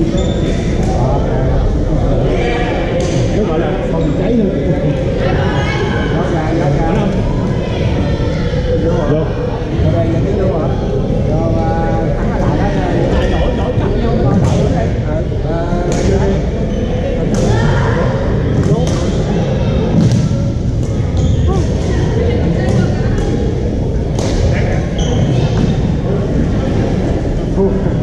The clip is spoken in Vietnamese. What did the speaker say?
Nó gọi là phòng cháy nữa. Vô. Ở đây là cái vô hả? Rồi thắng lại đó. Đổi cặp nhau nó đậu ở đây. Vô.